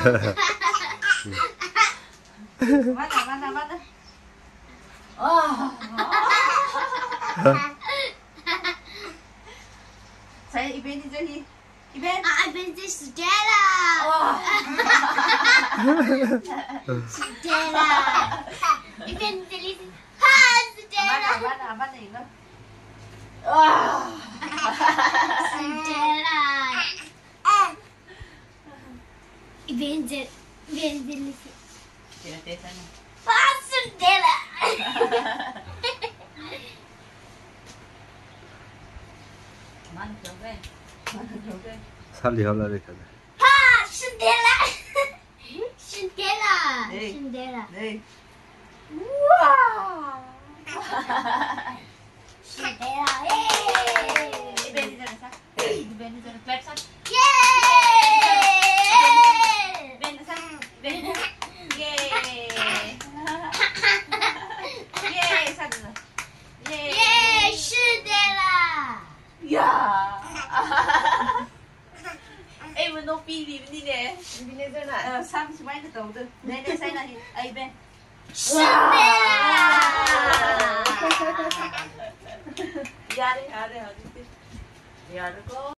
Mana. Saya Ebenezer ni. Ebenezer Stella. Stella. Ebenezer listen. Stella. Mana ini? Stella. Ebenezer listen. Stella sana. Stella. Mana coba? 살리하려 이렇게. Stella. Stella. 네. Stella. 네. 우와. Stella. Ebenezer sa. Ebenezer clap sa. Yay! Ebenezer. Yay. Yay sa dun. Yay. Yay! Stella. Ya. Em mà nó pi đi đi nè. Ebenezer là sao chỉ mấy cái tàu thôi. Đây say là ai bên. Stella. Ya đi. Ya đi có.